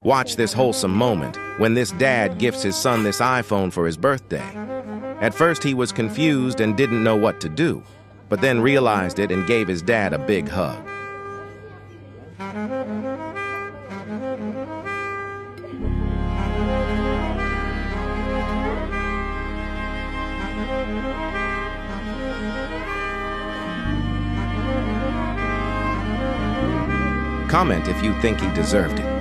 Watch this wholesome moment when this dad gifts his son this iPhone for his birthday. At first he was confused and didn't know what to do, but then realized it and gave his dad a big hug. Comment if you think he deserved it.